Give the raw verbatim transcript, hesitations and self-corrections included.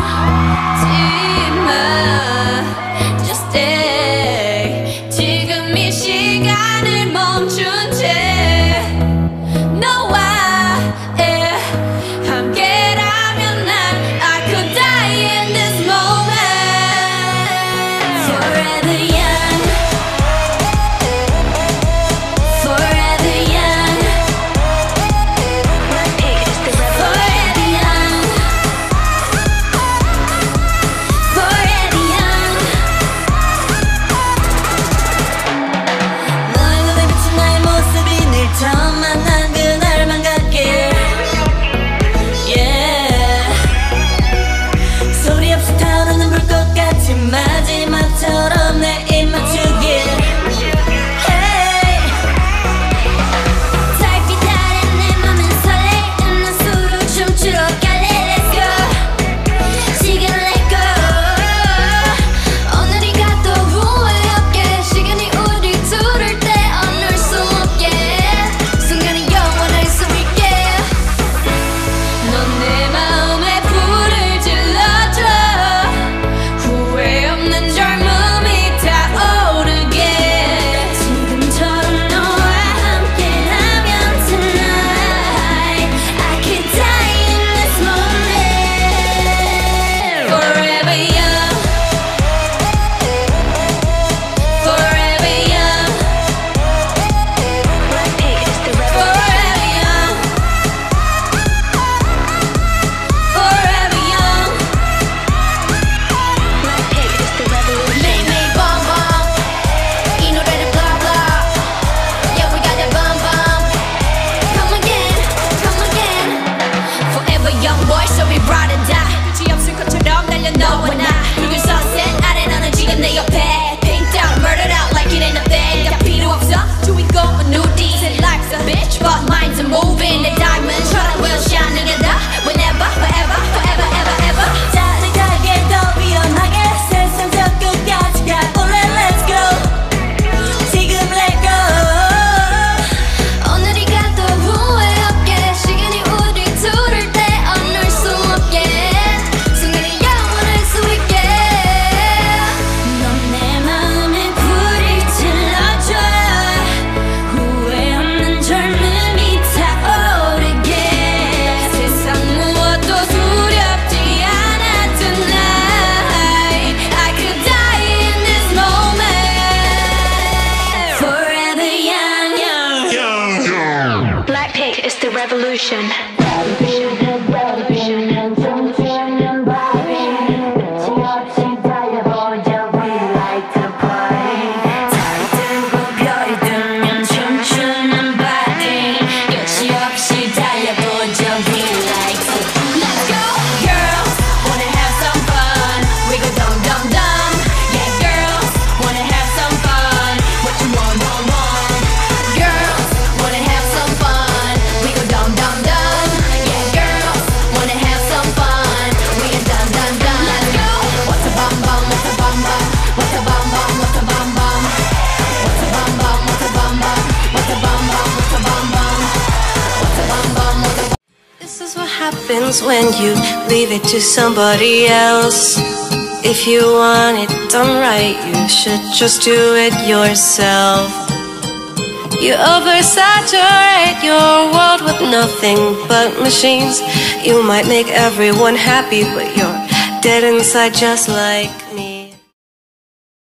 Just stay. 지금 이 시간을 멈춘 채 너와 함께라면 난 I could die in this moment. Forever young, forever young, forever young, forever young. 너의 눈에 비친 나의 모습이 늘 처음 만난 그날만 같길. Yeah. 소리 없이 타오르는 불꽃같이 마지막처럼 내 입 맞추길. Hey. 달빛 아래 내 맘은 설레는 난 수로 춤추러 갈래. Let's go. 지금 let go. 오늘이 가도 후회 없게 시간이 우리 둘을 떼어놓을 수 없게 순간이 영원할 수 있게. 넌 내 마음에 불을 질러줘. 후회 없는 젊음이 타오르게. 지금처럼 너와 함께라면 tonight I could die in this moment. Forever young, forever young, forever young, forever young. 매일매일 bum bum 이 노래를 blah blah. Yeah, we got that bum bum. Come again, come again. Forever young boy, so we ride or die. 끝이 없을 것처럼 달려 너와 나. 붉은 sunset 아래 너는 지금 내 옆에. Pinked out, murdered out like it ain't a thing. 다 필요 없어, 주인공은 누디. Said life's a bitch, but mine's a moving. 내 diamond처럼 will shine together. Whenever, forever, forever, ever, ever. 짜릿하게 더 위험하게 세상 저 끝까지 가볼래. Let's go. 지금 let go. 오늘이 가도 후회 없게 시간이 우리 둘을 떼어놓을 수 없게 순간이 영원할 수 있게. 넌 내 마음에 불을 질러줘. 후회 없는 젊음이 타오르게. 세상 무엇도 두렵지 않아 tonight I could die in this moment. Forever young, Blackpink is the revolution. 달들고 별이 뜨면 춤추는 body. 끝이 없이 달려보자 we like to. Let's go. Girls wanna have some fun. We go dum dum dum. Yeah, girls wanna have some fun. What you want, want, want. Girls wanna have some fun. We go dum dum dum. Yeah, girls wanna have some fun. We go dum dum dum. Let's go. What's a bum bum? What's a bum bum? What's a bum bum? What's a bum bum? What's a bum bum? What's a bum bum? What's a bum bum? What's a bum bum? What's a bum bum? What's a This is what happens when you leave it to somebody else. If you want it done right, you should just do it yourself. You oversaturate your world with nothing but machines. You might make everyone happy, but you're dead inside just like me.